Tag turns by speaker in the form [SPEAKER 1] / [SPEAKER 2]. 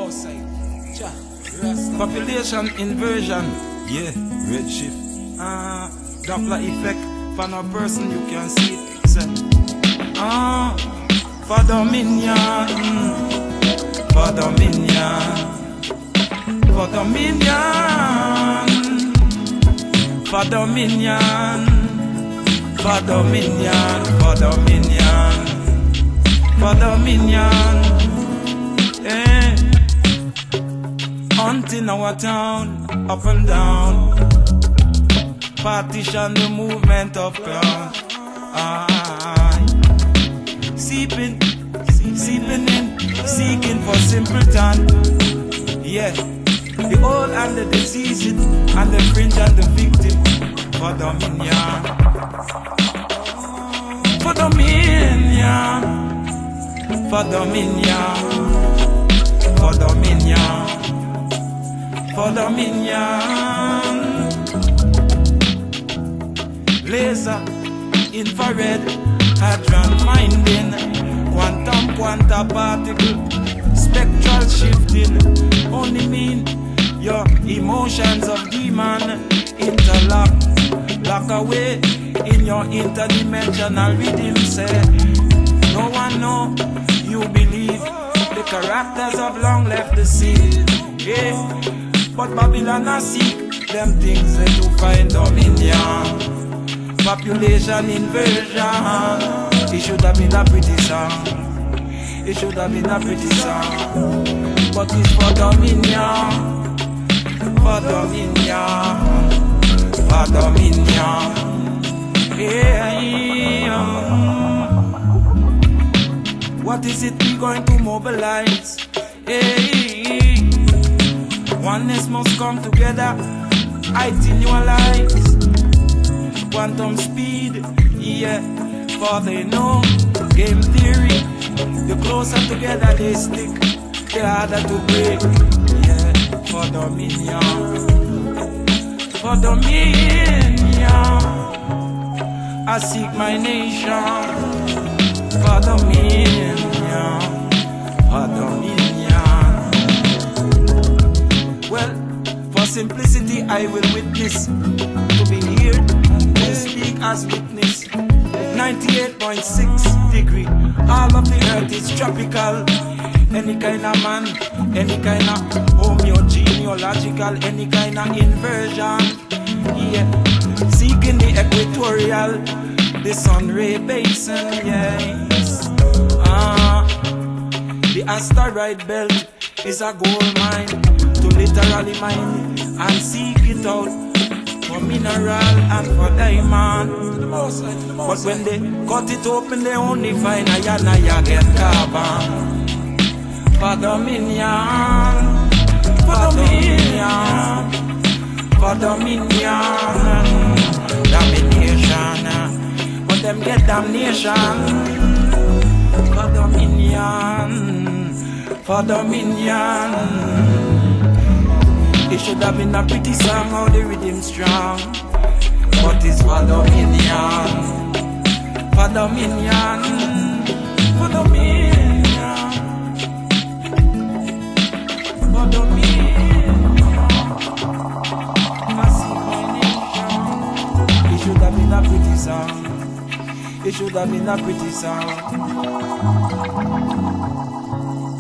[SPEAKER 1] Population inversion, yeah, redshift. Doppler effect, for no person you can see it. Say, for dominion, for dominion, for dominion, for dominion, for dominion, for dominion, for dominion, yeah. Hunting our town, up and down. Partition the movement of ground. Seeping in, seeking for simpleton. Yeah, the old and the diseased, and the fringe and the victim. For dominion, for dominion, for dominion, for dominion, for dominion. Laser, infrared, hadron finding, quantum, quanta particle, spectral shifting. Only mean your emotions of demon interlock, lock away in your interdimensional rhythm. Say, no one know you believe the characters have long left the scene. Yeah, but Babylon has seek them things that to find dominion. Population inversion. It should have been a pretty song. It should have been a pretty song. But it's for dominion. For dominion. For dominion. Yeah. What is it we going to mobilize? Hey. Oneness must come together. Idealize. Quantum speed, yeah, for they know game theory. The closer together they stick, the harder to break. Yeah, for dominion, for dominion. I seek my nation. For dominion, for dominion. Well, for simplicity I will witness to be here. Speak as witness. 98.6 degree. All of the earth is tropical. Any kind of man, any kind of homogenealogical, any kind of inversion. Yeah, seeking the equatorial, the sun ray basin. Yes. The asteroid belt is a gold mine to literally mine and seek it out. For mineral and for diamond. But when they cut it open, they only find iron and get carbon. For dominion, for dominion, for dominion, domination. But them get damnation. For dominion, for dominion. It should have been a pretty song, how the rhythm strong. But it's for dominion, for dominion, for dominion, for dominion. I see my nation. It should have been a pretty song. It should have been a pretty song.